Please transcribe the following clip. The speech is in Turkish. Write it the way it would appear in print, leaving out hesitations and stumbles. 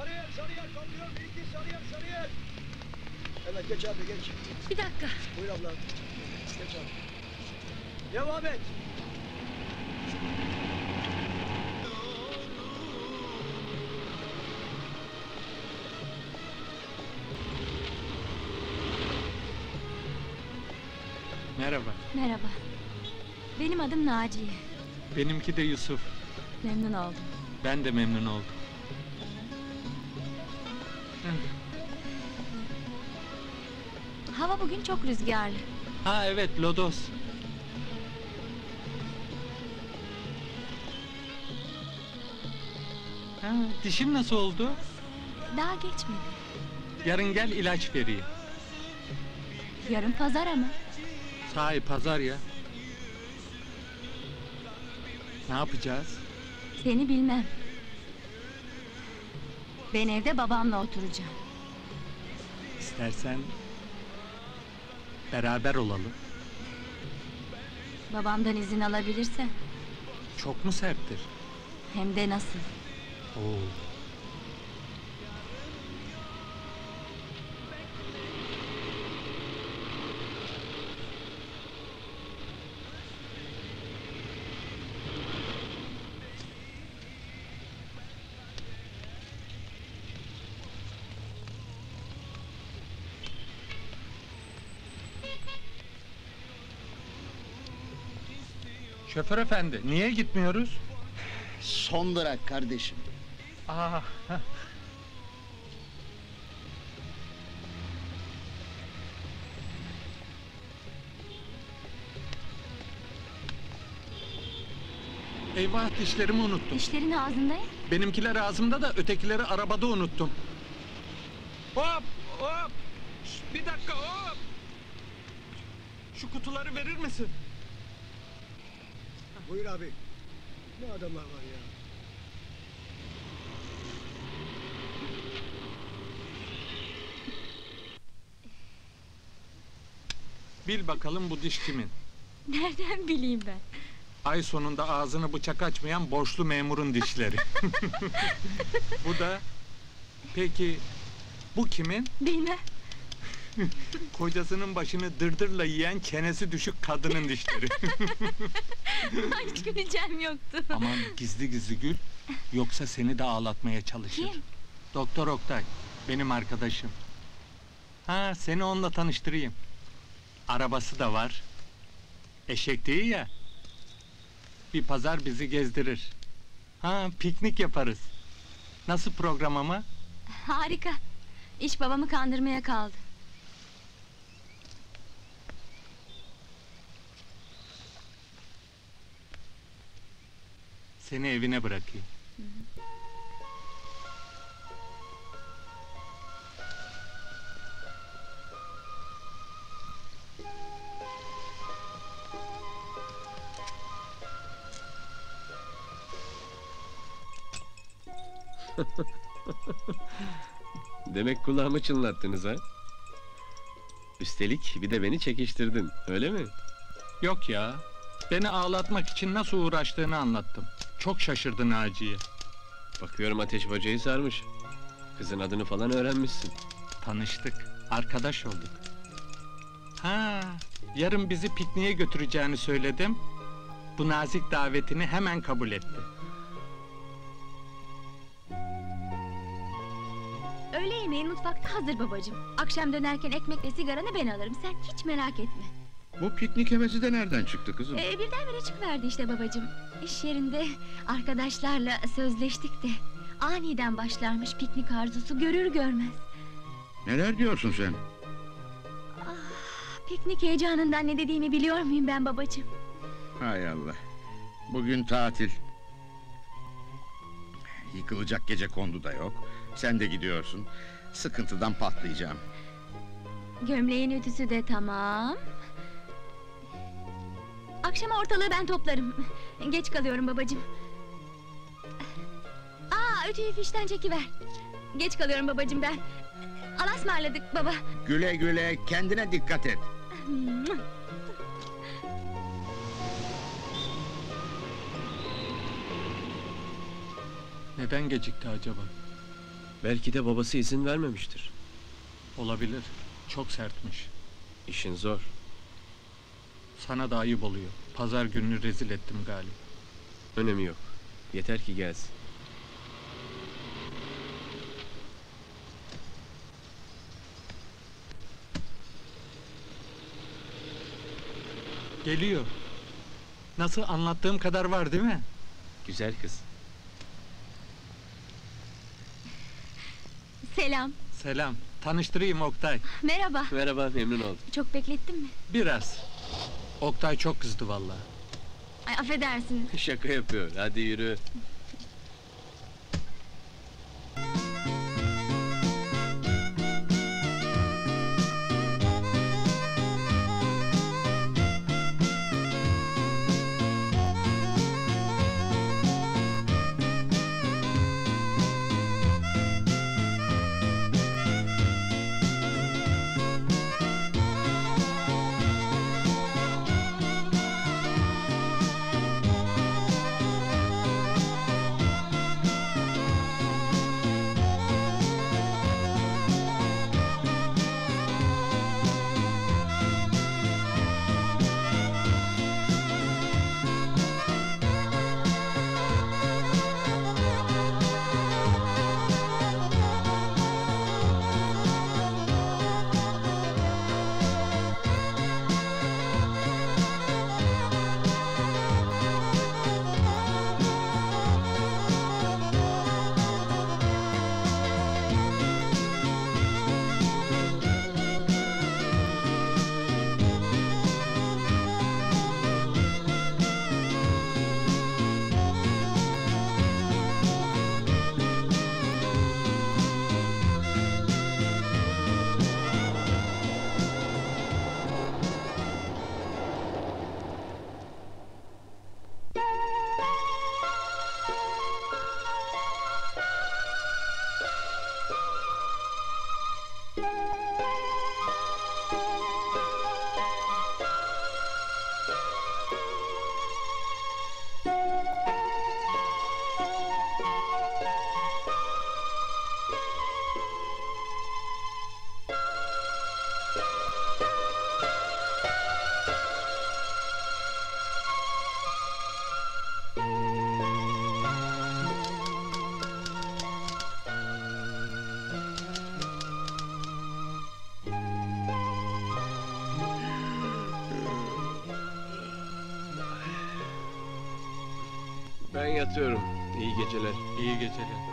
Sarıyer kalkıyor. Bir iki Sarıyer. Evet geç abi geç. Bir dakika. Buyur abla. Geç abi. Devam et. Merhaba. Merhaba. Benim adım Naciye. Benimki de Yusuf. Memnun oldum. Ben de memnun oldum. Hava bugün çok rüzgarlı. Ha evet, lodos. Ha, dişin nasıl oldu? Daha geçmedi. Yarın gel, ilaç vereyim. Yarın pazar ama. Sahi pazar ya. Ne yapacağız? Seni bilmem. Ben evde babamla oturacağım. İstersen beraber olalım. Babamdan izin alabilirsen. Çok mu serttir? Hem de nasıl. Oo. Şoför efendi, niye gitmiyoruz? Son durak kardeşim. Aa, eyvah, dişlerimi unuttum. Dişlerin ağzında ya. Benimkiler ağzımda da ötekileri arabada unuttum. Hop! Bir dakika, hop! Şu kutuları verir misin? Buyur abi. Ne adamlar var ya. Bil bakalım bu diş kimin? Nereden bileyim ben? Ay sonunda ağzını bıçak açmayan borçlu memurun dişleri. Bu da... Peki... Bu kimin? Bilmem. Kocasının başını yiyen çenesi düşük kadının dişleri. Hiç güleceğim yoktu. Aman gizli gizli gül, yoksa seni de ağlatmaya çalışır. Kim? Doktor Oktay, benim arkadaşım. Ha, seni onunla tanıştırayım. Arabası da var. Eşek değil ya. Bir pazar bizi gezdirir. Ha, piknik yaparız. Nasıl program ama? Harika. İş babamı kandırmaya kaldı. Seni evine bırakayım. Demek kulağımı çınlattınız ha? Üstelik bir de beni çekiştirdin, öyle mi? Yok ya, beni ağlatmak için nasıl uğraştığını anlattım. Çok şaşırdı Naciye. Bakıyorum Ateş Bacayı sarmış. Kızın adını falan öğrenmişsin. Tanıştık, arkadaş olduk. Ha, yarın bizi pikniğe götüreceğini söyledim. Bu nazik davetini hemen kabul etti. Öğle yemeği mutfakta hazır babacığım. Akşam dönerken ekmekle sigaranı ben alırım. Sen hiç merak etme. Bu piknik hevesi de nereden çıktı kızım? Birdenbire çıkıverdi işte babacığım. İş yerinde arkadaşlarla sözleştik de aniden başlarmış piknik arzusu görür görmez. Neler diyorsun sen? Piknik heyecanından ne dediğimi biliyor muyum ben babacığım? Hay Allah. Bugün tatil. Yıkılacak gece kondu da yok. Sen de gidiyorsun. Sıkıntıdan patlayacağım. Gömleğin ütüsü de tamam. Akşama ortalığı ben toplarım. Geç kalıyorum babacığım. Ütüyü fişten çekiver. Geç kalıyorum babacığım ben. Allah'a ısmarladık baba. Güle güle, kendine dikkat et. Neden gecikti acaba? Belki de babası izin vermemiştir. Olabilir. Çok sertmiş. İşin zor. Sana da ayıp oluyor. Pazar gününü rezil ettim galiba. Önemi yok. Yeter ki gelsin. Geliyor. Nasıl anlattığım kadar var değil mi? Güzel kız. Selam. Selam. Tanıştırayım Oktay. Merhaba. Merhaba, memnun oldum. Çok beklettin mi? Biraz. Oktay çok kızdı vallahi. Ay affedersin. Şaka yapıyor. Hadi yürü. Ben yatıyorum. İyi geceler. İyi geceler.